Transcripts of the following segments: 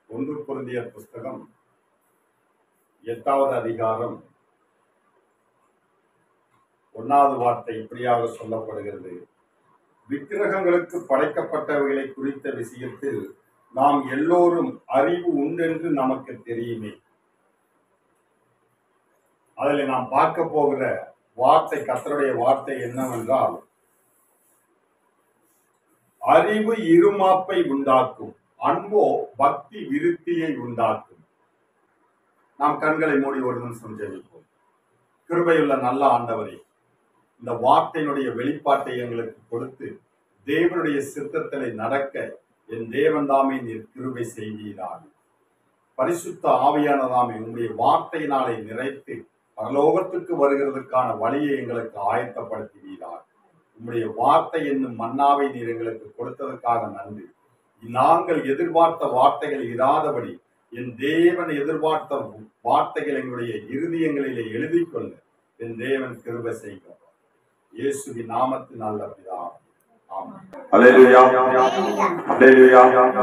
ஒன்று கொரிந்தியர் புஸ்தகம் 8வது அதிகாரம் 1வது வார்த்தை இப்படியாக சொல்லப்படுகிறது. விக்கிரகங்களுக்கு படைக்கப்பட்டவைகளை குறித்த விஷயத்தில் நாம் எல்லோரும் அறிவு உண்டென்று நமக்கு தெரியுமே. அதில் நாம் பார்க்க போகிற வார்த்தை, கர்த்தருடைய வார்த்தை என்னவென்றால், அறிவு இருமாப்பை உண்டாக்கும், அன்போ பக்தி விருத்தியை உண்டாக்கும். நாம் கண்களை மூடி ஒரு நிமிஷம் ஜெபிப்போம். கிருபையுள்ள நல்ல ஆண்டவரே, இந்த வார்த்தையினுடைய வெளிப்பாட்டை எங்களுக்கு கொடுத்து தேவனுடைய சித்தத்திலே நடக்க என் தேவன் தாமே நீர் கிருபை செய்வீராக. பரிசுத்த ஆவியானதாமே உங்களுடைய வார்த்தையினாலே நிறைத்து பரலோகத்துக்கு வருகிறதுக்கான வழியை எங்களுக்கு ஆயத்தப்படுத்துவீராக. உங்களுடைய வார்த்தை என்னும் மன்னாவை நீர் எங்களுக்கு கொடுத்ததற்காக நன்றி. நாங்கள் எதிர்பார்த்த வார்த்தைகள் இராதபடி என் தேவன் எதிர்பார்த்த வார்த்தைகள் எங்களுடைய இருதயங்களிலே எழுதி கொள்ள என் தேவன் கிருபை செய்கிறார். இயேசுவின் நாமத்தில் நல்ல பிதாவே, ஆமென். அல்லேலூயா, அல்லேலூயா.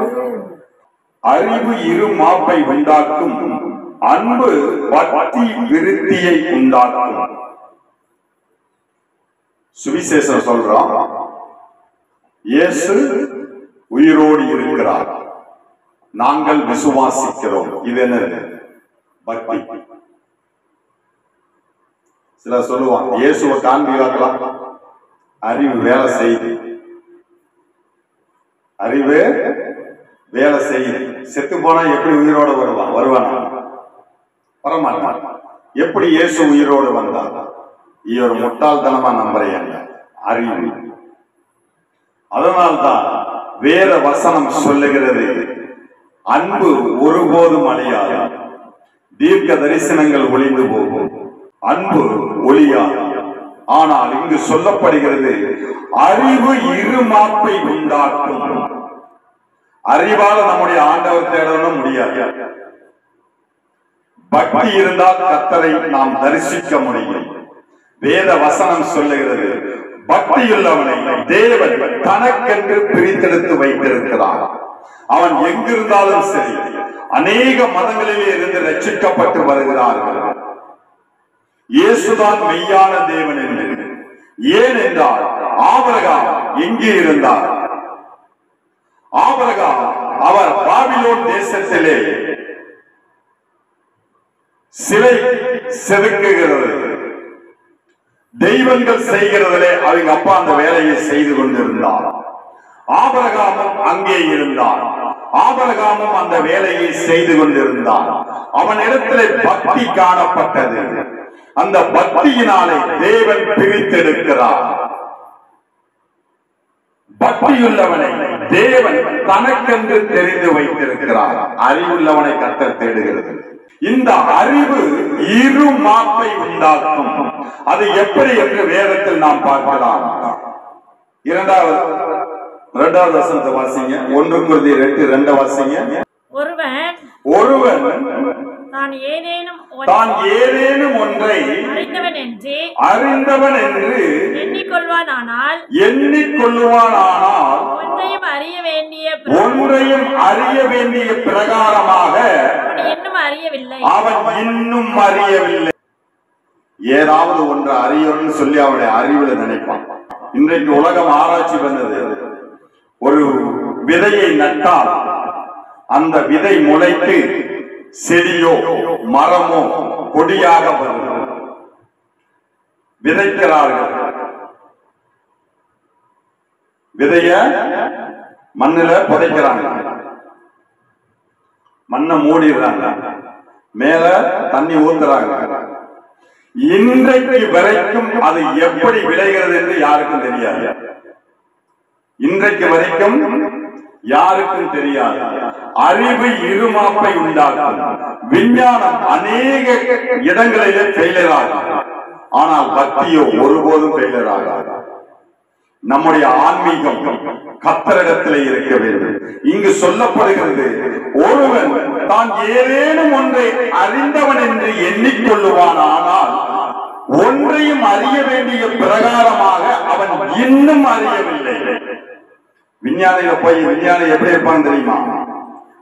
அறிவு இருமாப்பை உண்டாக்கும், அன்பு பக்தி விருத்தியை உண்டாக்கும். சுவிசேஷம் சொல்றான், இயேசு உயிரோடு இருக்கிறார், நாங்கள் விசுவாசிக்கிறோம். இது என்னது? பக்தி. சிலர் சொல்லுவாங்க, இயேசுவை காண்பிக்கலாம், அறிவு வேலை செய்து, அறிவு வேலை செய்து. செத்து போனா எப்படி உயிரோடு வருவானா? வரமாட்டான். எப்படி இயேசு உயிரோடு வந்தார்? ஒரு முட்டாள்தனமா நம்புறேன். அறிவு. அதனால்தான் வேத வசனம் சொல்லுகிறது, அன்பு ஒருபோதும் அழியாது, தீர்க்க தரிசனங்கள் ஒளிந்து போகும், அன்பு ஒளியாது. ஆனால் இங்கு சொல்லப்படுகிறது, அறிவு இருமாப்பை உண்டாக்கும். அறிவால நம்முடைய ஆண்டவர் தேடவும் முடியாது. பக்தி இருந்தால் கர்த்தரை நாம் தரிசிக்க முடியும். வேத வசனம் சொல்லுகிறது, பக்தியுள்ளவனை தேவன் தனக்கென்று பிரித்தெடுத்து வைத்திருக்கிறார். அவன் எங்கிருந்தாலும் சரி, அநேக மதங்களிலே இருந்து ரட்சிக்கப்பட்டு வருகிறார்கள். இயேசுதான் மெய்யான தேவன் என்று. ஏனென்றால் ஆபிரகாம் எங்கே இருந்தார்? ஆபிரகாம் அவர் பாபிலோன் தேசத்திலே சிலை செதுக்குகிறது, தெய்வங்கள் செய்கிறதிலே அவங்க அப்பா அந்த வேலையை செய்து கொண்டிருந்தார். ஆபிரகாமும் அங்கே இருந்தார். ஆபிரகாமும் அந்த வேலையை செய்து கொண்டிருந்தார். அவன் இடத்திலே பக்தி காணப்பட்டது. அந்த பக்தியினாலே தேவன் பிரித்தெடுக்கிறார். பக்தியுள்ளவனை தேவன் தனக்கென்று தெரிந்து வைத்திருக்கிறார். அறிவுள்ளவனை கர்த்தர் தேடுகிறது. இந்த அறிவு இருமாப்பை உண்டாக்கும். அது எப்படி என்று வேதத்தில் நாம் பார்க்கலாம். இரண்டாவது வசனத்தை வாசிங்க. 1 கொரிந்தியர் 8:2 வாசிங்க. ஒருவன் தான் ஏதேனும் ஒன்றை அறிந்தவன் என்று எண்ணிக்கொள்வானானால் ஒன்றையும் அறிய வேண்டிய பிரகாரமாக அவன் இன்னும் அறியவில்லை. ஏதாவது ஒன்று அறியணும்னு சொல்லி அவனுடைய அறிவில் நினைப்பான். இன்றைக்கு உலகம் ஆராய்ச்சி பண்ணது, ஒரு விதையை நட்டால் அந்த விதை முளைத்து செடியோ மரமோ கொடியாக வரும். விதைக்கிறார்கள், விதைய மண்ணில புதைக்கிறாங்க, மண்ணை மூடிடுறாங்க, மேல தண்ணி ஊத்துறாங்க. இன்றைக்கு வரைக்கும் அது எப்படி விளைகிறது என்று யாருக்கும் தெரியாது. இன்றைக்கு வரைக்கும் யாருக்கும் தெரியாது. அறிவு இருமாப்பை உண்டாக்கும். விஞ்ஞானம் அநேக இடங்களிலே ஃபெயிலியர் ஆகும். ஆனால் பக்தியோ ஒருபோதும் ஃபெயிலியர் ஆகாது. நம்முடைய ஆன்மீகம் கர்த்தரிடத்திலே இருக்க வேண்டும். இங்கு சொல்லப்படுகிறது, ஒருவன் தான் ஏதேனும் ஒன்றை அறிந்தவன் என்று எண்ணிக்கொள்ளுவான், ஆனால் ஒன்றையும் அறிய வேண்டிய பிரகாரமாக அவன் இன்னும் அறியவில்லை. விஞ்ஞானியில போய் விஞ்ஞானி எப்படி இருப்பான்னு தெரியுமா?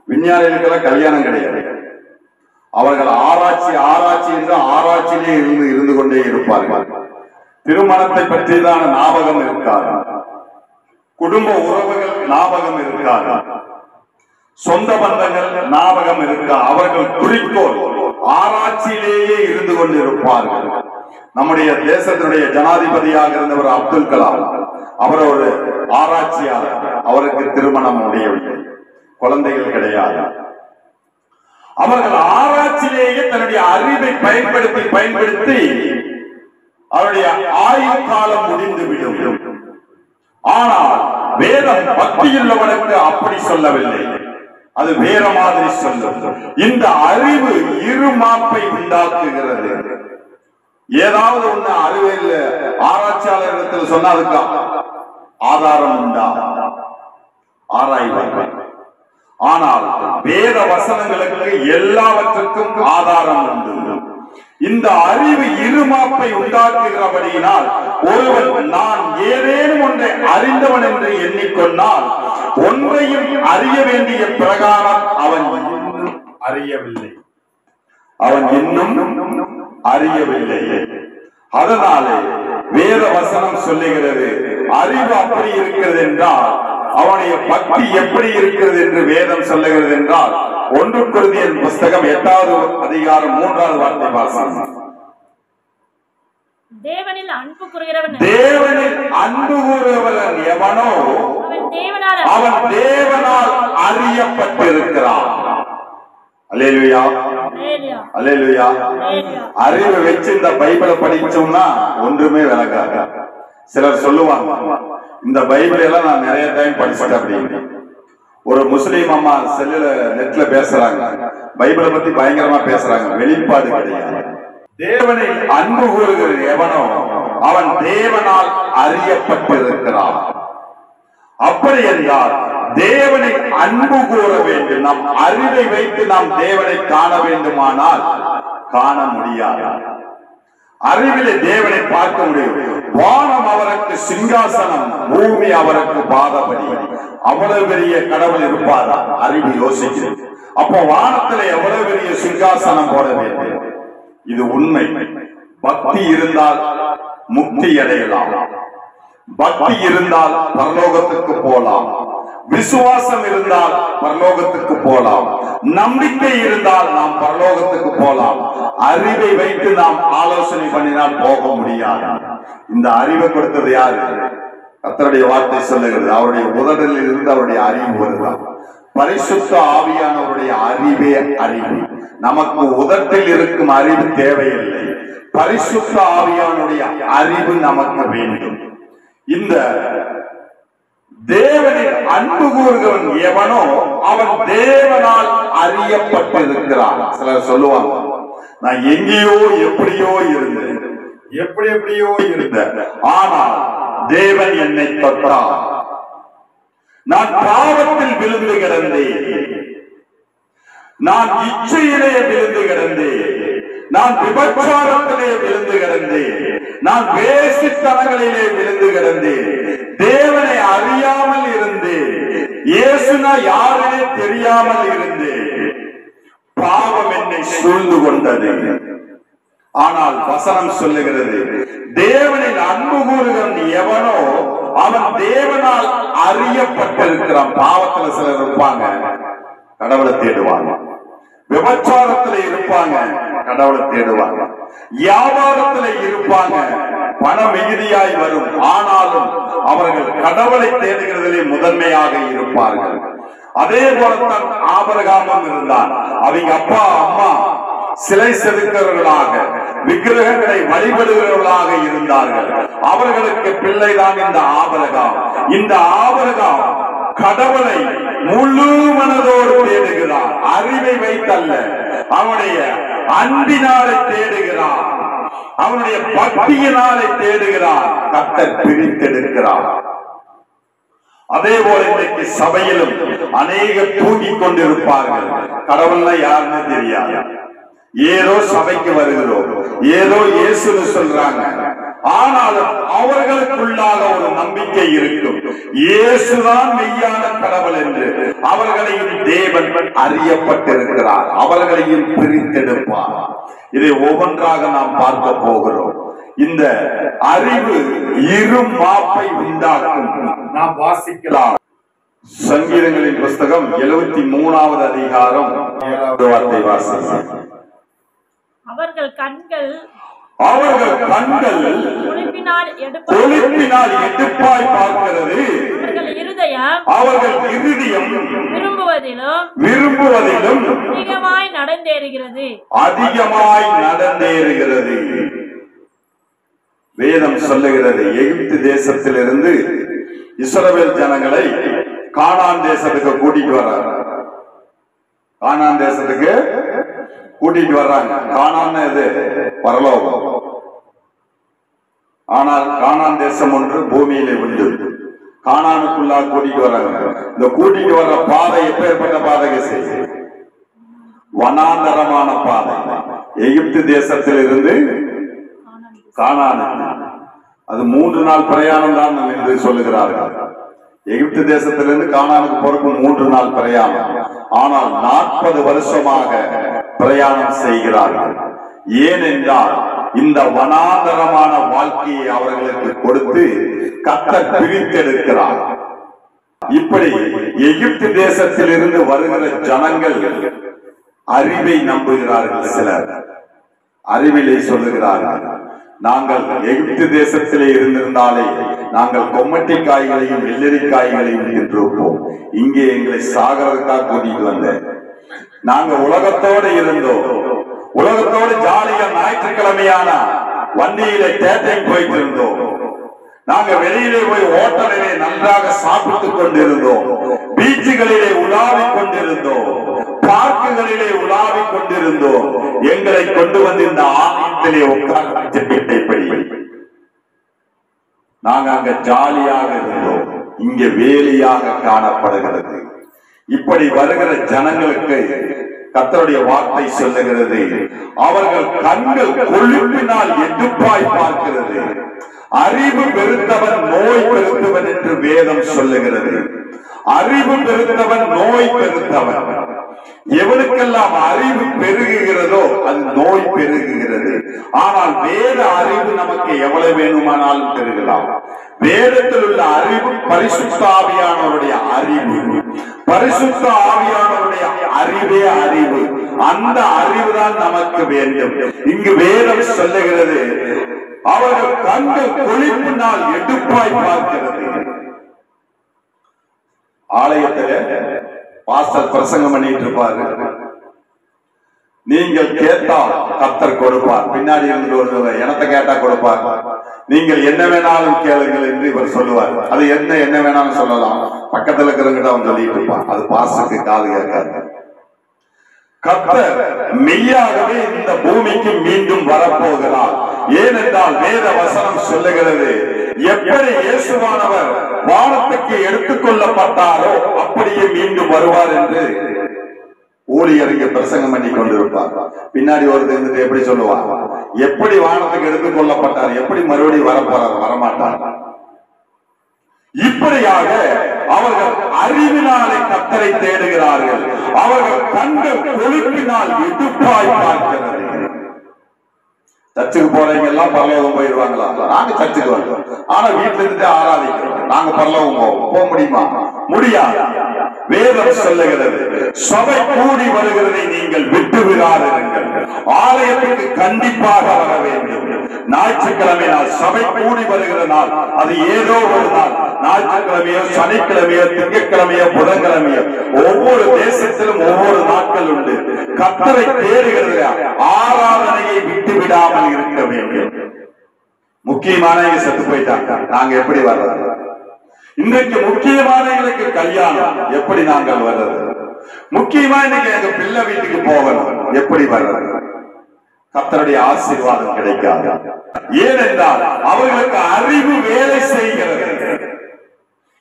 விஞ்ஞானிகளுக்கெல்லாம் கல்யாணம் கிடையாது. அவர்கள் ஆராய்ச்சி என்று ஆராய்ச்சியிலே இருந்து கொண்டே இருப்பார்கள். திருமணத்தை பற்றியதான ஞாபகம் இருக்காது, குடும்ப உறவுகள் ஞாபகம் இருக்காது, சொந்த பந்தங்கள் ஞாபகம் இருக்கா. அவர்கள் குறிக்கோள் ஆராய்ச்சியிலேயே இருந்து கொண்டிருப்பார்கள். நம்முடைய தேசத்தினுடைய ஜனாதிபதியாக இருந்தவர் அப்துல் கலாம், அவர் ஒரு ஆராய்ச்சியாளர். அவருக்கு திருமணம் முடியவில்லை, குழந்தைகள் கிடையாது. அவர்கள் ஆராய்ச்சியிலேயே தன்னுடைய அறிவை பயன்படுத்தி அவருடைய ஆயுள் காலம் முடிந்துவிடும். ஆனால் வேதம் பக்தியுள்ளவனுக்கு அப்படி சொல்லவில்லை, அது வேற மாதிரி சொல்லும். இந்த அறிவு இருமாப்பை உண்டாக்குகிறது. ஏதாவது ஒண்ணு அறிவியல் ஆராய்ச்சியாளரிடத்தில் சொன்னா அதுக்கு ஆதாரம் உண்டா, ஆராய்வார்கள். ஆனால் வேத வசனங்களுக்கு எல்லாவற்றுக்கும் ஆதாரம் உண்டு. இந்த அறிவு இருமாப்பை உண்டாக்குகிறபடியினால் ஒருவன் நான் ஏதேனும் ஒன்றை அறிந்தவன் என்று எண்ணிக்கொண்டால் ஒன்றையும் அறிய வேண்டிய பிரகாரம் அவன் அறியவில்லை, அவன் இன்னும் அறியவில்லை. அதனாலே வேத வசனம் சொல்லுகிறது, அறிவு அப்படி இருக்கிறது என்றால் அவனுடைய பக்தி எப்படி இருக்கிறது என்று வேதம் சொல்லுகிறது என்றால் 1 கொரிந்தியர் புஸ்தகம் 8வது அதிகாரம் 3வது வார்த்தை வாசிக்கலாம். தேவனில் அன்பு கூறுகிறவன் எவனோ அவன் தேவனால் அறியப்பட்டிருக்கிறான். அல்லேலூயா, அல்லேலூயா. அறிவை வச்சு இந்த பைபிளை படிச்சோம்னா ஒன்றுமே விளங்காது. சிலர் சொல்லுவாங்க, இந்த பைபிள் எல்லாம் நான் நிறைய டைம் படிச்சுட்டேன் அப்படின்னு. ஒரு முஸ்லீம் அம்மா செல்லுல நெட்ல பேசுறாங்க, பைபிளை பத்தி பயங்கரமா பேசுறாங்க. வெளிப்பாடு கிடையாது. தேவனை அன்பு கூறுகிற எவனோ அவன் தேவனால் அறியப்பட்டிருக்கிறான். அப்படி என்றால் தேவனை அன்பு கூற வேண்டும். நம் அறிவை வைத்து நாம் தேவனை காண வேண்டுமானால் காண முடியாது. அறிவிலே தேவனை பார்க்க முடியும். வானம் அவருக்கு சிங்காசனம், பூமி அவருக்கு பாதபடி. அவ்வளவு பெரிய கடவுள் இருப்பாரா? அறிவு யோசிக்கிறது. அப்போ வானத்தில் எவ்வளவு பெரிய சிங்காசனம் போட வேண்டும். இது உண்மை. பக்தி இருந்தால் முக்தி அடையலாம், பக்தி இருந்தால் பரலோகத்துக்கு போலாம், விசுவாசம் இருந்தால் பரலோகத்துக்கு போலாம், நம்பிக்கை இருந்தால் நாம் பரலோகத்துக்கு போலாம். அறிவை வைத்து நாம் ஆலோசனை பண்ணினால் போக முடியாது. இந்த அறிவை கொடுத்தது யாரு? கர்த்தருடைய வார்த்தை சொல்லுகிறது. அவருடைய உதடலில் இருந்து அவருடைய அறிவு வருகிறார். பரிசுத்த ஆவியானவருடைய அறிவே அறிவு. நமக்கு உதட்டில் இருக்கும் அறிவு தேவையில்லை, பரிசுத்த ஆவியானுடைய அறிவு நமக்கு வேண்டும். இந்த தேவனின் அன்பு கூறுகிறவன் எவனோ அவன் தேவனால் அறியப்பட்டிருக்கிறான். சிலர் சொல்லுவாங்க, நான் எங்கேயோ எப்படியோ இருந்தேன், எப்படியோ இருந்தேன், ஆனால் தேவன் என்னை தொட்டார். நான் பாவத்தில் விழுந்து கிடந்தேன், நான் இச்சையிலே விழுந்து கிடந்தேன், நான் விபச்சாரத்திலே விழுந்து கிடந்தேன், நான் வேசித்தனங்களிலே விழுந்து கிடந்தேன், தேவனை அறியாமல் இருந்தேன், இயேசுனா யாருனே தெரியாமல் இருந்தேன், பாவம் என்னை சூழ்ந்து கொண்டது. ஆனால் வசனம் சொல்லுகிறது, தேவனின் அன்பு கூறுகிறவன் எவனோ அவன் தேவனால் அறியப்பட்டிருக்கிறான். பாவத்துல சிலர் இருப்பாங்க, கடவுளை தேடுவாங்க. விபச்சாரத்துல இருப்பாங்க, கடவுளை தேடுவாங்க. வியாபாரத்துல இருப்பாங்க, பண மிகுதியாய் வரும், ஆனாலும் அவர்கள் கடவுளை தேடுகிறதிலே முதன்மையாக இருப்பார்கள். அதே போலத்தான் ஆபிரகாமும் இருந்தான். அவங்க அப்பா அம்மா சிலை செதுக்கிறவர்களாக, விக்கிரகங்களை வழிபடுகிறவர்களாக இருந்தார்கள். அவர்களுக்கு பிள்ளைதான் இந்த ஆபிரகாம். இந்த ஆபிரகாம் கடவுளை முழு மனதோடு தேடுகிறார். அறிவை வைத்தல்ல, அவனுடைய அன்பினாலே தேடுகிறார், அவனுடைய பக்தியினாலே தேடுகிறார். கர்த்தர் பிரித்தெடுக்கிறார். அதே போல இன்றைக்கு சபையிலும் அநேகர் தூங்கிக் கொண்டிருப்பார்கள். கடவுள்னா யாருன்னு தெரியாது. ஏதோ சபைக்கு வருகிறோம், ஏதோ இயேசுன்னு சொல்றாங்க, ஆனாலும் அவர்களுக்குள்ளாக ஒரு நம்பிக்கை இருக்கும். இயேசுதான் மெய்யான கடவுள் என்று அவர்களையும் தேவன் அறியப்பட்டிருக்கிறார். அவர்களையும் பிரித்தெடுப்பார். இதை ஒவ்வொன்றாக நாம் பார்க்க போகிறோம். இந்த அறிவு இரு மாப்பை உண்டாக்கும். நாம் வாசிக்கலாம். சங்கீதங்களின் புஸ்தகம் 73வது அதிகாரம் 7வது வார்த்தை வாசிக்கலாம். அவர்கள் கண்கள் கொழுப்பினால் எடுப்பாய் பார்க்கிறது. அவர்கள் இருதயம் விரும்புவதிலும் அதிகமாய் நடந்தேறுகிறது. வேதம் சொல்லுகிறது, எகிப்து தேசத்திலிருந்து இஸ்ரவேல் ஜனங்களை கானான் தேசத்துக்கு கூட்டிட்டு வர்றாங்க. கானான் தேசத்துக்கு கூட்டிட்டு வர்றாங்க. கானான் இது பரலோகம். ஆனால் கானான் தேசம் ஒன்று பூமியிலே உண்டு. கானானுக்குள்ளாக கூட்டிட்டு வர்றாங்க. இந்த கூட்டிட்டு வர்ற பாதை எப்பேற்பட்ட பாதைக்கு செய்ய வனாந்தரமான பாதை. எகிப்து தேசத்தில் இருந்து கானான் அது 3 நாள் பிரயாணம் தான் என்று சொல்லுகிறார்கள். எகிப்து தேசத்திலிருந்து கானானுக்கு போறதுக்கு 3 நாள் பிரயாணம். ஆனால் 40 வருஷமாக பிரயாணம் செய்கிறார்கள். ஏனென்றால் இந்த வனாந்தரமான வாழ்க்கையை அவர்களுக்கு கொடுத்து கர்த்தர் பிரித்தெடுக்கிறார். இப்படி எகிப்து தேசத்தில் இருந்து வருகிற ஜனங்கள் அறிவை நம்புகிறார்கள். சிலர் அறிவிலை சொல்லுகிறார்கள், நாங்கள் எகிப்து தேசத்திலே இருந்திருந்தாலே நாங்கள் கொம்மட்டி காய்களையும் வெள்ளரி காய்களையும் தின்றிருப்போம். இங்கே எங்களை சாகரத்துக்காக கூட்டிட்டு வந்த நாங்க உலகத்தோடு இருந்தோம். உலகத்தோடு ஜாலியா ஞாயிற்றுக்கிழமையான வண்டியில தேட்டரிங் போயிட்டு இருந்தோம். நாங்க வெளியிலே போய் ஹோட்டலிலே நன்றாக சாப்பிட்டுக் கொண்டிருந்தோம். பீச்சுகளிலே உலாவிக் கொண்டிருந்தோம். பார்க்குகளிலே உலாவிக் கொண்டிருந்தோம். எங்களை கொண்டு வந்து இந்த ஆலயத்திலே உட்கார்ந்து நாங்க அங்க ஜாலியாக இருந்தோம். இங்க வேலியாக காணப்படுகிறது. இப்படி வருகிற ஜனங்களுக்கு கர்த்தருடைய வார்த்தை சொல்லுகிறது, அவர்கள் கண்கள் கொழுப்பினால் எடுப்பாய் பார்க்கிறது. அறிவு பெருத்தவன் நோய் பெருத்தவன் என்று வேதம் சொல்லுகிறது. அறிவு பெருத்தவன் நோய் பெருத்தவன். எவனுக்கெல்லாம் அறிவு பெருகுகிறதோ அது நோய் பெருகுகிறது. ஆனால் வேத அறிவு நமக்கு எவ்வளவு வேணுமானாலும் பெருகலாம். வேதத்தில் உள்ள அறிவு பரிசுத்த ஆவியானவருடைய அறிவு. பரிசுத்த ஆவியானவருடைய அறிவே அறிவு. அந்த அறிவுதான் நமக்கு வேண்டும். இங்கு வேதம் சொல்லுகிறது, அவர்கள் கண்கள் கொழுப்பினால் எடுப்பாய் பார்க்கிறது. ஆலயத்திலே பாஸ்டர் பிரசங்கம் பண்ணிட்டு இருப்பாரு. நீங்கள் கேட்டால் கர்த்தர் கொடுப்பார். பின்னாடி இருந்து ஒரு எனத்தை கேட்டா கொடுப்பார். நீங்கள் என்ன வேணாலும் கேளுங்கள் என்று இவர் சொல்லுவார். அது என்ன வேணாலும் சொல்லலாம். பக்கத்துல இருக்கிறவங்க அவன் சொல்லிட்டு இருப்பான். அது பாஸ்டருக்கு காது கேட்காது. கர்த்தர் மெய்யாகவே இந்த பூமிக்கு மீண்டும் வரப்போகிறார். ஏனென்றால் வேத வசனம் சொல்லுகிறது, எப்படி இயேசுவானவர் வானத்துக்கு எடுத்துக்கொள்ளப்பட்டாரோ அப்படியே மீண்டும் வருவார் என்று ஊழியருக்கு பிரசங்கம் பண்ணி கொண்டிருப்பார். பின்னாடி ஒரு இருந்துட்டு எப்படி சொல்லுவார், எப்படி வானத்துக்கு எடுத்துக்கொள்ளப்பட்டார், எப்படி மறுபடியும் வரப்போறார், வரமாட்டார். இப்படியாக அவர்கள் அறிவினாலே கர்த்தரை தேடுகிறார்கள். அவர்கள் கண்கள் கொழுப்பினால் எடுப்பாய் பார்க்கிறது. சர்ச்சுக்கு போறவங்க எல்லாம் பரலோகம் போயிடுவாங்களா? நாங்க சர்ச்சுக்கு வரோம், ஆனா வீட்டுல இருந்து ஆராதிக்கிறோம். நாங்க பரலோகம் போக முடியுமா? முடியாது. வேதம் சொல்லுகிறது, சபை கூடி வருகிறதை நீங்கள் விட்டு விடாதீர்கள். ஆலயத்துக்கு கண்டிப்பாக வர வேண்டும். ஞாயிற்றுக்கிழமை நாள் சபை கூடி வருகிற நாள், அது ஏதோ ஒரு நாள், ஞாயிற்றுக்கிழமையோ சனிக்கிழமையோ திங்கட்கிழமையோ புதன்கிழமையோ, ஒவ்வொரு தேசத்திலும் ஒவ்வொரு நாட்கள் உண்டு. கர்த்தரை தேடுகிறது ஆராதனையை விட்டு விடாமல் இருக்க வேண்டும். முக்கியமான செத்து போயிட்டாங்க, நாங்க எப்படி வர்றது? இன்றைக்கு முக்கியமானவங்களுக்கு கல்யாணம், எப்படி நாங்கள் வர்றது? முக்கியமா இன்னைக்கு எங்க பிள்ளை வீட்டுக்கு போகணும், எப்படி வர்றது? கர்த்தருடைய ஆசீர்வாதம் கிடைக்காது. ஏனென்றால் அவர்களுக்கு அறிவு வேலை செய்கிறது.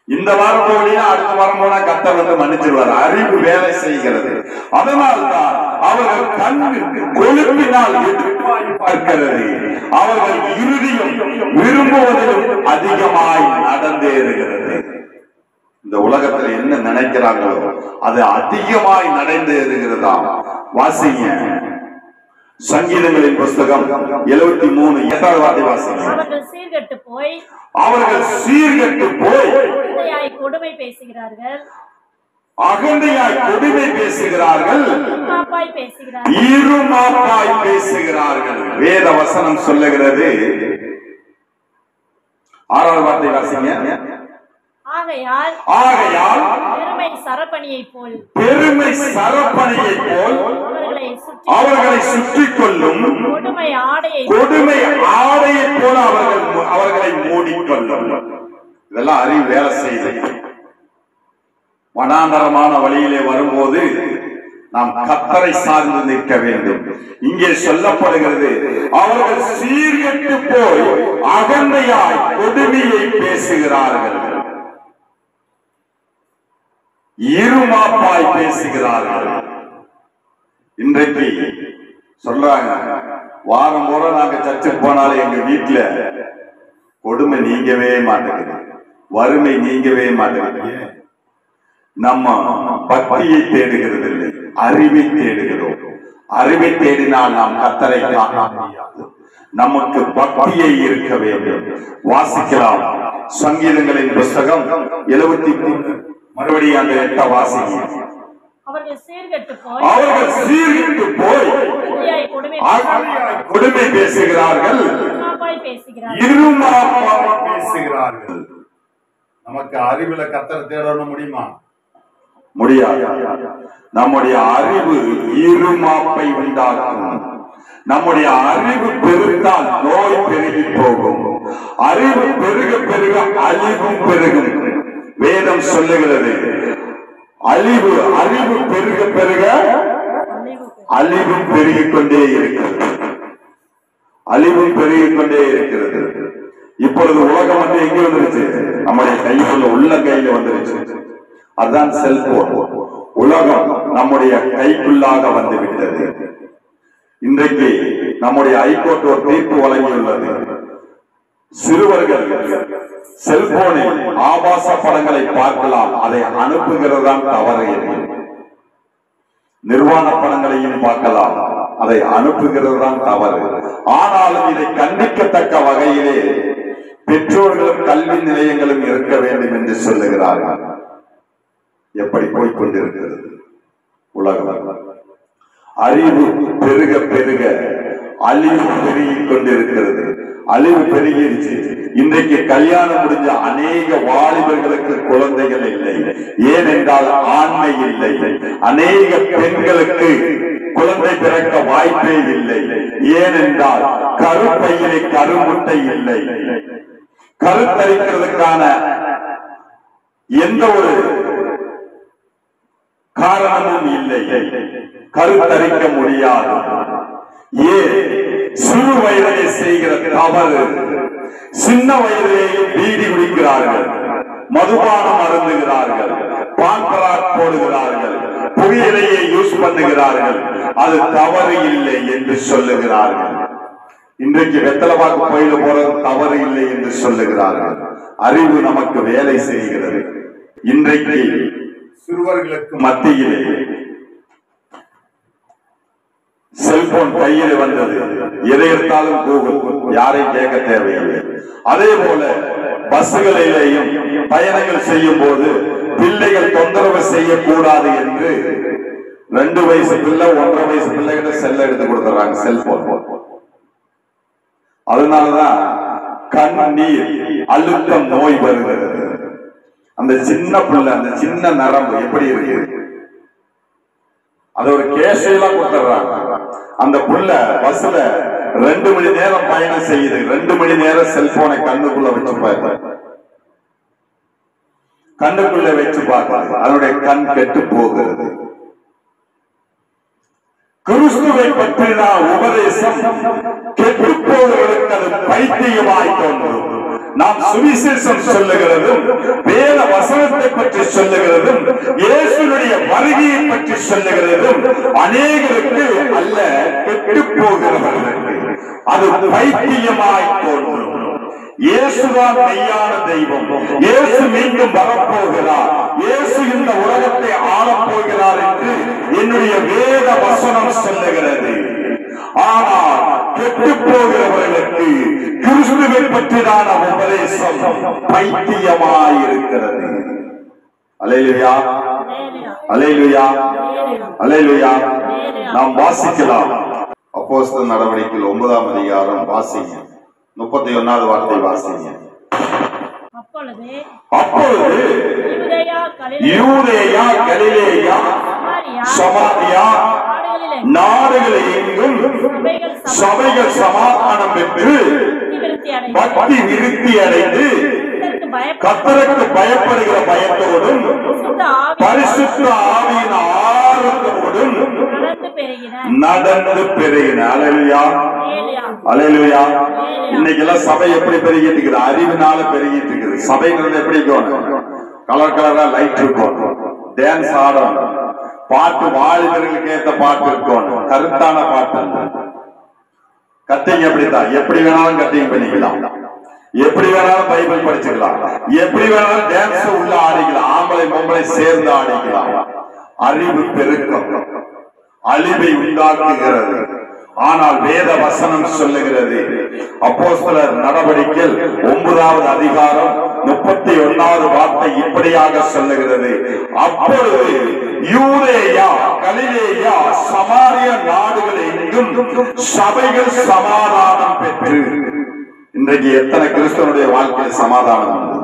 இந்த வாரம் போனீங்கன்னா அடுத்த வாரம் போனா கர்த்தர் வந்து மன்னிச்சிருவார். அறிவு வேலை செய்கிறது. அதனால்தான் அவர்கள் கண் கொழுப்பினால் பார்க்கிறது, அவர்கள் இறுதியும் விரும்புவதிலும் அதிகமாய் நடந்தேறுகிறது. இந்த உலகத்துல என்ன நினைக்கிறாங்களோ அது அதிகமாய் நடந்தேறுகிறதா. வாசிங்க சங்கீதங்களின் புஸ்தகம் 73 8வது வார்த்தை வாசிங்க. அவர்கள் சீர்கெட்டு போய் அகந்தையாய் கொடுமை பேசுகிறார்கள், இருமாப்பாய் பேசுகிறார்கள். வேத வசனம் சொல்லுகிறது. 6வது வார்த்தை வாசிங்க. ஆகையால் பெருமை சரப்பணியைப் போல் அவர்களை சுற்றிக் கொள்ளும், கொடுமை ஆடையைப் போல அவர்களை மூடிக்கொள்ளும். இதெல்லாம் அறிவு வேலை செய்து வனாந்தரமான வழியிலே வரும்போது நாம் கர்த்தரை சார்ந்து நிற்க வேண்டும். இங்கே சொல்லப்படுகிறது, அவர்கள் சீர்கெட்டு போய் அகந்தையாய் கொடுமையை பேசுகிறார்கள், இருமாப்பாய் பேசுகிறார்கள். இன்றைக்கு சொல்றாங்க, வாரம் முறை நாங்க சர்ச்சுக்கு போனாலும் எங்க வீட்டுல கொடுமை நீங்கவே மாட்டேங்குது, வறுமை நீங்கவே மாட்டேங்குது. நம்ம பக்தியை தேடுகிறது இல்லை, அறிவை தேடுகிறோம். அறிவை தேடினால் நாம் கர்த்தரை காண முடியாது. நமக்கு பக்தியை இருக்க வேண்டும். வாசிக்கலாம் சங்கீதங்களின் புஸ்தகம் 73 மறுபடியும் அந்த 8 வாசிங்க. அவர்கள் சீர்கெட்டு போய் கொடுமை பேசுகிறார்கள், இருமாப்பாய் பேசுகிறார்கள். நமக்கு அறிவுல கர்த்தரை தேடணும் முடியுமா? முடியாது. நம்முடைய அறிவு இருமாப்பை உண்டாக்கும். நம்முடைய அறிவு பெருத்தால் நோய் பெருகி போகும். அறிவு பெருக பெருக அழிவும் பெருகும். வேதம் சொல்லுகிறது, அறிவு பெருக பெருக அழிவும் பெருகிக் கொண்டே இருக்கிறது. அழிவும் பெருகிக் கொண்டே இருக்கிறது. இப்பொழுது உலகம் வந்து எங்க வந்துருச்சு? நம்முடைய கைக்குள்ள உள்ள கையில வந்துருச்சு. அதுதான் செல்போன். உலகம் நம்முடைய கைக்குள்ளாக வந்து விட்டது. இன்றைக்கு நம்முடைய ஹைகோர்ட் ஒரு தீர்ப்பு வழங்கியுள்ளது. சிறுவர்கள் செல்போனில் ஆபாச படங்களை பார்க்கலாம், அதை அனுப்புகிறதான் தவறு. நிர்வாண படங்களையும் பார்க்கலாம், அதை அனுப்புகிறதுதான் தவறு. ஆனாலும் இதை கண்டிக்கத்தக்க வகையிலே பெற்றோர்களும் கல்வி நிலையங்களும் இருக்க வேண்டும் என்று சொல்லுகிறார்கள். எப்படி போய்கொண்டிருக்கிறது உலகம்? அறிவு பெருக பெருக அழிவு பெருகிக் கொண்டிருக்கிறது. அழிவு பெருகிருச்சு. இன்றைக்கு கல்யாணம் முடிஞ்ச அநேக வாலிபர்களுக்கு குழந்தைகள் இல்லை. ஏனென்றால் ஆண்மை இல்லை. அநேக பெண்களுக்கு குழந்தை பிறக்க வாய்ப்பே இல்லை. ஏனென்றால் கருப்பையிலே கருமுட்டை இல்லை. கருத்தரிக்கிறதுக்கான எந்த ஒரு காரணமும் இல்லை. கருத்தரிக்க முடியாது. ஏன்? சிறு வயதிலே செய்கிற தவறு. சின்ன வயதிலேயே பீடி குடிக்கிறார்கள், மதுபானம் அருந்துகிறார்கள், பான்பராக் போடுகிறார்கள், புகையிலையை யூஸ் பண்ணுகிறார்கள். அது தவறு இல்லை என்று சொல்லுகிறார்கள். இன்றைக்கு வெத்தலைபாக்கு கோயில போறது தவறு இல்லை என்று சொல்லுகிறார்கள். அறிவு நமக்கு வேலை செய்கிறது. இன்றைக்கு சிறுவர்களுக்கு மத்தியிலே செல்போன் கையில் வந்தது. எதை எடுத்தாலும் கூகுள், யாரையும் கேட்க தேவையில்லை. அதே போல பஸ்களிலேயும் பயணங்கள் செய்யும் போது பிள்ளைகள் தொந்தரவு செய்யக்கூடாது என்று 2 வயசு பிள்ளை 1.5 வயசு பிள்ளைகிட்ட செல்ல எடுத்து கொடுத்துறாங்க, செல்போன். அதனாலதான் கண்ணீர் அழுத்தம் நோய் வருகிறது. அந்த சின்ன பிள்ளை, அந்த சின்ன நரம்பு எப்படி இருக்கு, அது ஒரு கேஸெல்லாம் கொடுத்துறாங்க. அந்த புள்ள பஸ்ல 2 மணி நேரம் பயணம் செய்யுது. 2 மணி நேரம் செல்போனை கண்ணுக்குள்ள வச்சு பார்ப்பாரு. கண்ணுக்குள்ள வச்சு பார்ப்பாரு. அதனுடைய கண் கெட்டு போகிறது. கிறிஸ்துவை பற்றின உபதேசம் கெட்டு போவதற்கு அது பைத்தியமாய் தோன்றும். நாம் சுவிசேஷம் சொல்லுகிறதும் வேத வசனத்தை பற்றி சொல்லுகிறதும் இயேசுனுடைய வருகையை பற்றி சொல்லுகிறதும் அநேகருக்கு அல்ல, கெட்டு போகிறவர்களுக்கு அது பைத்தியமாய் தோன்றும். இயேசுதான் மெய்யான தெய்வம், இயேசு மீண்டும் வரப்போகிறார், இயேசு இந்த உலகத்தை ஆளப்போகிறார் என்று என்னுடைய வேத வசனம் சொல்லுகிறது. ஆனால் கெட்டு போகிறவர்களுக்கு கிறிஸ்துவை பற்றியான உபதேசம் பைத்தியமாயிருக்கிறது. அல்லேலூயா, அல்லேலூயா, அல்லேலூயா. நாம் வாசிக்கலாம். அப்போஸ்தலர் நடவடிக்கைகள் 9ஆம் அதிகாரம் வாசிங்க. 31வது வார்த்தை வாசிங்க. அப்பொழுது யூதேயா, கலிலேயா, சமாரியா நாடுகளை எங்கும் சபைகள் சமாதானம் பெற்று பக்தி விருத்தி அடைந்து கர்த்தருக்கு பயப்படுகிற பயத்தோடும் பரிசுத்த ஆவியின் ஆர்வத்தோடும் நடந்து பெருகின. அல்லேலூயா, அல்லேலூயா. இன்னைக்கு எல்லாம் சபை எப்படி பெருகிட்டு இருக்குது? அறிவினால பெருகிட்டு இருக்குது. சபைங்கிறது எப்படி இருக்கணும்? கலர் கலரா லைட் இருக்கும், டான்ஸ் ஆடணும், பாட்டு வாலிபர்களுக்கு ஏத்த பாட்டு இருக்கணும், கருத்தான பாட்டு. கட்டிங் எப்படித்தான், எப்படி வேணாலும் கட்டிங் பண்ணிக்கலாம், எப்படி வேணாலும் பைபிள் படிச்சுக்கலாம், எப்படி வேணாலும் டான்ஸ் உள்ள ஆடிக்கலாம், ஆம்பளை பொம்பளை சேர்ந்து ஆடிக்கலாம். அறிவு பெருக்கம் அழிவை உண்டாக்குகிறது. ஆனால் வேத வசனம் சொல்லுகிறது, அப்போஸ்தலர் நடவடிக்கைகள் 9வது அதிகாரம் 31வது வார்த்தை இப்படியாக சொல்லுகிறது. அப்பொழுது யூதேயா, கலிலேயா, சமாரிய நாடுகள் எங்கும் சபைகள் சமாதானம் பெற்று. இன்றைக்கு எத்தனை கிறிஸ்தவனுடைய வாழ்க்கையில் சமாதானம் உண்டு?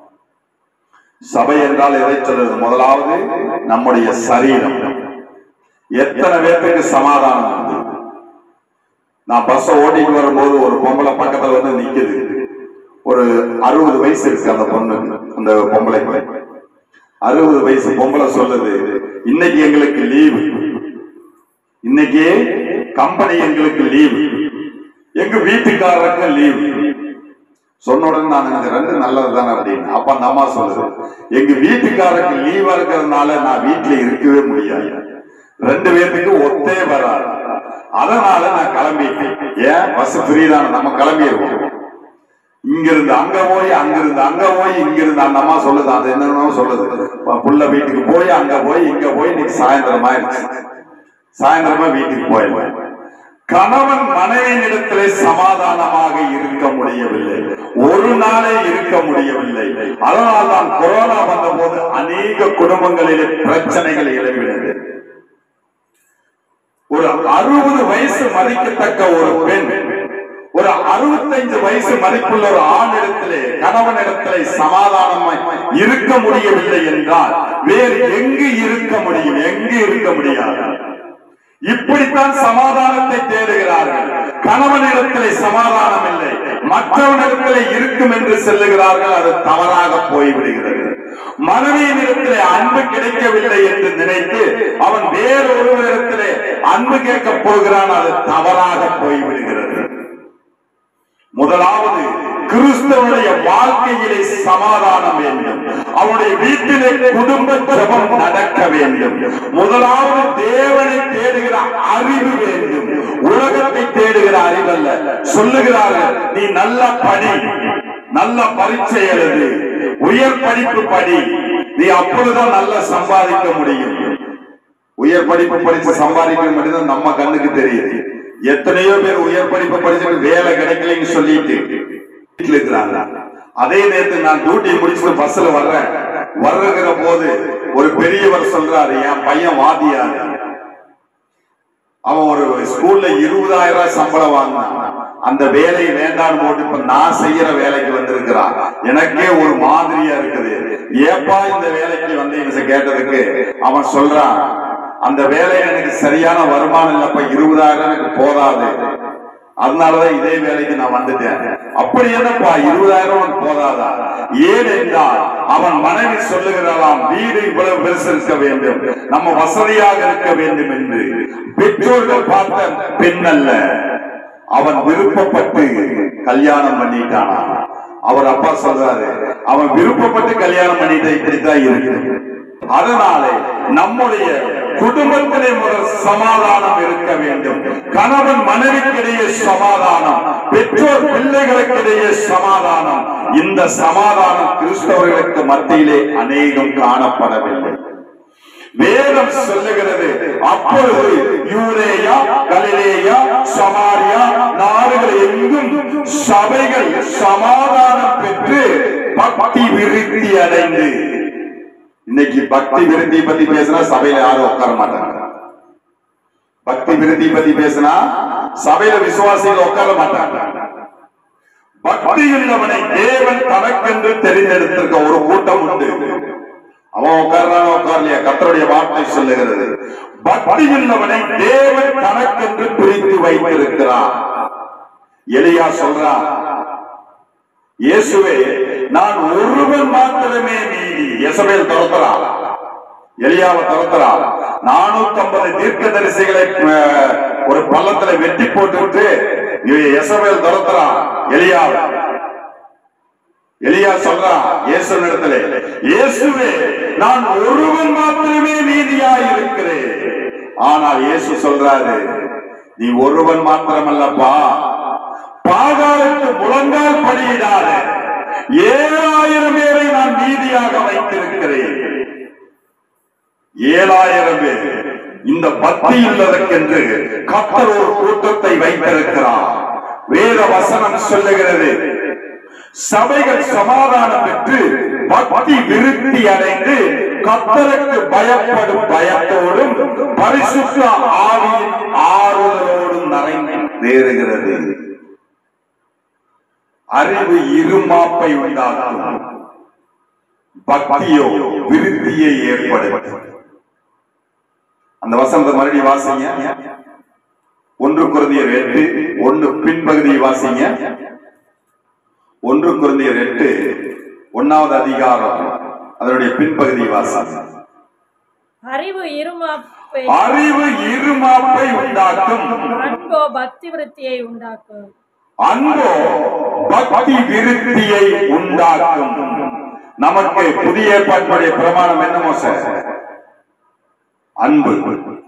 சபை என்றால் எதை சொல்றது? முதலாவது நம்முடைய சரீரம். எத்தனை பேருக்கு சமாதானம் உண்டு? நான் பஸ் ஓட்டிட்டு வரும்போது ஒரு பொம்பளை பக்கத்துல வந்து நிக்குது. ஒரு 60 வயசு இருக்கு அந்த பொண்ணுக்கு, அந்த பொம்பளைக்கு 60 வயசு. பொம்பளை சொல்லுது, இன்னைக்கு எங்களுக்கு லீவு, இன்னைக்கு கம்பெனி எங்களுக்கு லீவு, எங்க வீட்டுக்காரருக்கு லீவு. சொன்ன உடனே நான் நினைச்சேன், ரெண்டு நல்லது தானே அப்படின்னு. அப்ப அந்த அம்மா சொல்லுது, எங்க வீட்டுக்காரருக்கு லீவா இருக்கிறதுனால நான் வீட்டுல இருக்கவே முடியாது, 2 பேருக்கு ஒத்தே வராது, அதனால நான் கிளம்பிட்டேன். ஏன்? பஸ் ஃப்ரீ தானே, நம்ம கிளம்பிடுவோம். இங்கிருந்து அங்க போய், அங்கிருந்து அங்க போய், இங்கிருந்து அந்த அம்மா சொல்லுது, அது என்னன்னு சொல்லுது, புள்ள வீட்டுக்கு போய் அங்க போய் இங்க போய் இன்னைக்கு சாயந்தரம் ஆயிடுச்சு, சாயந்தரமா வீட்டுக்கு போயிடுவேன். கணவன் மனைவியிடத்திலே சமாதானமாக இருக்க முடியவில்லை, ஒரு நாளே இருக்க முடியவில்லை. அதனால்தான் கொரோனா வந்த போது அநேக குடும்பங்களிலே பிரச்சனைகள் எழுப்பினது. ஒரு 60 வயசு மதிக்கத்தக்க ஒரு பெண், ஒரு 65 வயசு மதிப்புள்ள ஒரு ஆணிடத்திலே, கணவனிடத்திலே சமாதானமாய் இருக்க முடியவில்லை என்றால் வேறு எங்கு இருக்க முடியும்? எங்கு இருக்க முடியாது. இப்படித்தான் சமாதானத்தை தேடுகிறார்கள். கணவனிடத்திலே சமாதானம் இல்லை, மற்றவனிடத்திலே இருக்கும் என்று சொல்லுகிறார்கள், அது தவறாக போய்விடுகிறது. மனைவியிடத்திலே அன்பு கிடைக்கவில்லை என்று நினைத்து அவன் வேறொருவரிடத்திலே அன்பு கேட்க போகிறான், அது தவறாக போய்விடுகிறது. முதலாவது கிறிஸ்தவனுடைய வாழ்க்கையிலே சமாதானம் வேண்டும், அவனுடைய வீட்டிலே குடும்ப ஜெபம் நடக்க வேண்டும். முதலாவது தேவனை தேடுகிற அறிவு வேண்டும், உலகத்தை தேடுகிற அறிவு அல்ல. சொல்லுகிறார்கள், நீ நல்ல படி, நல்ல பரீட்சை எழுது, உயர் படிப்பு படி, நீ அப்பொழுதுதான் நல்லா சம்பாதிக்க முடியும். உயர் படிப்பு படிச்சு சம்பாதிக்க முடியும் நம்ம கண்ணுக்கு தெரியுது. எத்தனையோ பேர் உயர் படிப்பு படிச்சுட்டு வேலை கிடைக்கலன்னு சொல்லிட்டு வீட்டுல இருக்கிறாங்க. அதே நேரத்தில் நான் டியூட்டி முடிச்சுட்டு பஸ்ல வர்றங்கிற போது ஒரு பெரியவர் சொல்றாரு, என் பையன் வாதியாரு, அவன் ஒரு ஸ்கூல்ல 20,000 சம்பளம் வாங்கினான், அந்த வேலையை வேண்டான்னு போட்டு இப்ப நான் செய்யற வேலைக்கு வந்திருக்கிறான். எனக்கே ஒரு மாதிரியா இருக்குது, ஏப்பா இந்த வேலைக்கு வந்து கேட்டதுக்கு அவன் சொல்றான், அந்த வேலையில எனக்கு சரியான வருமானம் இல்லப்ப, 20,000 எனக்கு போதாது, அதனாலதான் இதே வேலைக்கு நான் வந்துட்டேன். அப்படி என்னப்பா 20,000 போதாதா? ஏனென்றால் அவன் மனைவி சொல்லுகிறாளாம், வீடு இவ்வளவு பெருசு இருக்க வேண்டும், நம்ம வசதியாக இருக்க வேண்டும் என்று. பெற்றோர்கள் பார்த்த பெண் அல்ல, அவன் விருப்பப்பட்டு கல்யாணம் பண்ணிட்டானா. அவர் அப்பா சொல்றாரு, அவன் விருப்பப்பட்டு கல்யாணம் பண்ணிட்டு இப்படித்தான் இருக்கு. அதனாலே நம்முடைய குடும்பத்திலே முதல் சமாதானம் இருக்க வேண்டும். கணவன் மனைவிக்கிடையே சமாதானம், பெற்றோர் பிள்ளைகளுக்கிடையே சமாதானம். இந்த சமாதானம் கிறிஸ்தவர்களுக்கு மத்தியிலே அநேகம் காணப்படவில்லை. வேதம் சொல்லுகிறது, அப்பொழுது யூதேயா, கலிலேயா, சமாரியா நாடுகள் எங்கும் சபைகள் சமாதானம் பெற்று பக்தி விருத்தி அடைந்து. இன்னைக்கு பக்தி விருத்தி பத்தி பேசினா சபையில யாரும் உட்கார மாட்டாங்க. பக்தி விருத்தி பத்தி பேசினா சபையில விசுவாசிகள் உட்கார மாட்டாங்க. பக்தி உள்ளவனை தேவன் தனக்கென்று தெரிந்தெடுத்திருக்க ஒரு கூட்டம் உண்டு. அவன் உட்கார்றான உட்கார்லையா, கர்த்தருடைய வார்த்தை சொல்லுகிறது, பக்தி உள்ளவனை தேவன் தனக்கென்று பிரித்து வைத்திருக்கிறார். எலியா சொல்றான், இயேசுவே நான் ஒருவன் மாத்திரமே மீதி. யெசபேல் துரத்துறான், எலியாவை துரத்துறான். 450 தீர்க்கதரிசிகளை ஒரு பள்ளத்துல வெட்டி போட்டு யெசபேல் துரத்துறான் எலியாவை. எலியா சொல்றான் இயேசுவினிடத்திலே, இயேசுவே நான் ஒருவன் மாத்திரமே மீதியாய் இருக்கிறேன். ஆனால் இயேசு சொல்றாரு, நீ ஒருவன் மாத்திரமல்லப்பா, பாதாளத்து முழங்கால் படியிடாத 7000 பேரை நான் மீதியாக வைத்திருக்கிறேன். 7000 பேர். இந்த பக்தி உள்ளதற்கென்று கர்த்தர் ஒரு கூட்டத்தை வைத்திருக்கிறார். வேத வசனம் சொல்லுகிறது, சபைகள் சமாதானம் பெற்று பக்தி விருத்தி அடைந்து கர்த்தருக்கு பயப்படும் பயத்தோடும் பரிசுத்த ஆவியின் ஆறுதலோடும் நிறைவேறுகிறது. அறிவு இருமாப்பை உண்டாக்கும், பக்தியோ விருத்தியை ஏற்படுத்தும். அந்த வசனத்தை மறுபடியும் வாசிங்க. 1 கொரிந்தியர் 8:1 பின்பகுதியை வாசிங்க. 1 கொரிந்தியர் 8 1வது அதிகாரம் அதனுடைய பின்பகுதியை வாசிங்க. அறிவு இருமாப்பை உண்டாக்கும், அன்போ பக்தி விருத்தியை உண்டாக்கும். அன்போ பக்தி விருத்தியை உண்டாக்கும். நமக்கு புதிய ஏற்பாட்டுடைய பிரமாணம் என்னமோ சார், அன்பு.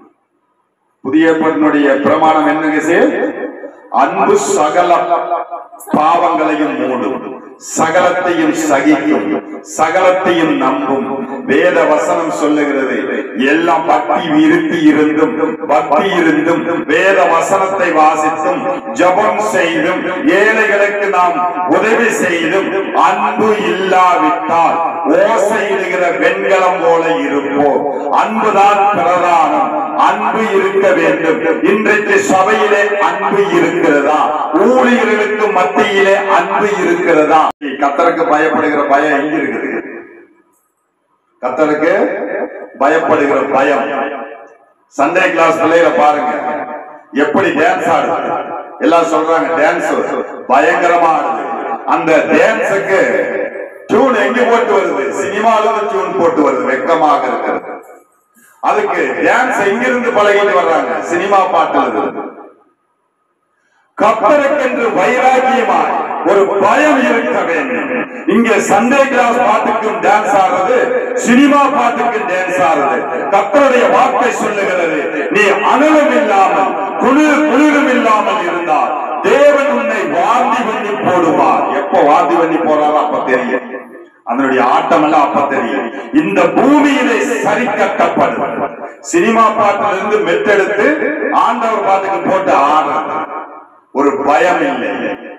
புதிய ஏற்பாட்டினுடைய பிரமாணம் என்னங்க சார்? அன்பு சகல பாவங்களையும் மூடும், சகலத்தையும் சகிக்கும், சகலத்தையும் நம்பும். வேத வசனம் சொல்லுகிறது, எல்லாம் பக்தி விருத்தி இருந்தும், பக்தி இருந்தும், வேத வசனத்தை வாசித்தும், ஜபம் செய்தும், ஏழைகளுக்கு நாம் உதவி செய்தும், அன்பு இல்லாவிட்டால் ஓசையிடுகிற வெண்கலம் போல இருப்போம். அன்புதான் பிரதானம், அன்பு இருக்க வேண்டும். இன்றைக்கு சபையிலே அன்பு இருக்கிறதா? ஊழியர்களுக்கு மத்தியிலே அன்பு இருக்கிறதா? கர்த்தருக்கு பயப்படுகிற பயம் எங்க இருக்குது? கர்த்தருக்கு பயப்படுகிற பயம். சண்டே கிளாஸ் பிள்ளைகளை பாருங்க, எப்படி டான்ஸ் ஆடுது. எல்லாம் சொல்றாங்க டான்ஸ் பயங்கரமா ஆடுது. அந்த டான்ஸுக்கு டியூன் எங்க போட்டு வருது? சினிமால டியூன் போட்டு வருது. வெக்கமாக இருக்கிறது. அதுக்கு டான்ஸ் எங்கிருந்து பழகிட்டு வர்றாங்க? சினிமா பாட்டு. கர்த்தருக்கென்று வைராக்கியமாய் ஒரு பயம் இருக்க வேண்டும். இங்கே சண்டே கிளாஸ் பாட்டுக்கும் டான்ஸ் ஆடுறது, சினிமா பாட்டுக்கும் டான்ஸ் ஆடுறது. கர்த்தருடைய வார்த்தை சொல்லுகிறது, நீ அனலும் இல்லாமல் குளிரும் இல்லாமல் இருந்தால் தேவன் உன்னை வாந்தி பண்ணி போடுவார். எப்ப வாந்தி பண்ணி போறாரோ அப்ப தெரியும். அதனுடைய ஆட்டம் எல்லாம் அப்ப தெரியும். இந்த பூமியிலே சரி கட்டப்படும். சினிமா பாட்டிலிருந்து மெட்டெடுத்து ஆண்டவர் பாட்டுக்கு போட்டு ஆடுறது. ஒரு பயம் இல்லை,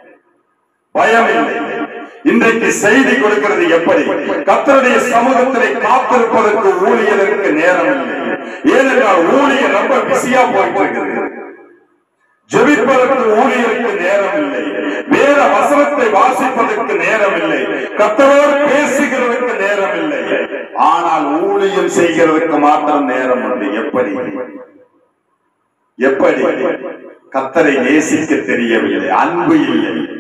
பயம் இல்லை. இன்றைக்கு செய்தி கொடுக்கிறது எப்படி? கர்த்தருடைய சமூகத்திலே காத்திருப்பதற்கு ஊழியருக்கு நேரம் இல்லை. ஏனென்றால் ஊழியர் ரொம்ப பிஸியா போயிட்டு இருக்குது. ஜெபிப்பதற்கு ஊழியருக்கு நேரம் இல்லை. வேத வசனத்தை வாசிப்பதற்கு நேரம் இல்லை. கர்த்தரோடு பேசுகிறதுக்கு நேரம் இல்லை. ஆனால் ஊழியம் செய்கிறதுக்கு மாத்திரம் நேரம் உண்டு. எப்படி? எப்படி? கர்த்தரை நேசிக்க தெரியவில்லை, அன்பு இல்லை.